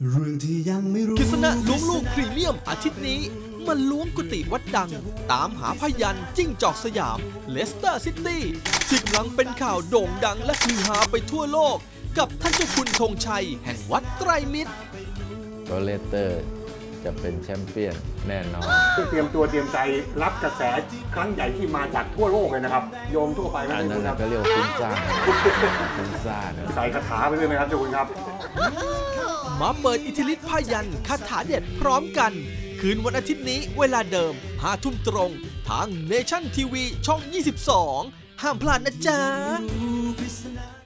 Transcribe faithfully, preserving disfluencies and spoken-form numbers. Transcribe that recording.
เรื่องที่ยังไม่รู้กฤษณะล้วงลูกพรีเมียมอาทิตย์นี้มาล้วงกุฏิวัดดังตามหาพยัญชนะจิ้งจอกสยามเลสเตอร์ซิตี้ที่กำลังเป็นข่าวโด่งดังและฮือฮาไปทั่วโลกกับท่านเจ้าคุณธงชัยแห่งวัดไตรมิตรก็เลสเตอร์จะเป็นแชมเปี้ยนแน่นอนเตรียมตัวเตรียมใจรับกระแสครั้งใหญ่ที่มาจากทั่วโลกเลยนะครับโยมทั่วไปไม่ได้คุณครับก็เรียกว่าฟุ้งซ่านฟุ้งซ่านใส่คาถาไปเลยไหมครับเจ้าคุณครับมาเปิดอิทธิฤทธิพยัญชนะคาถาเด็ดพร้อมกันคืนวันอาทิตย์นี้เวลาเดิมห้าทุ่มตรงทางเนชั่นทีวีช่องยี่สิบสองห้ามพลาดนะจ๊ะ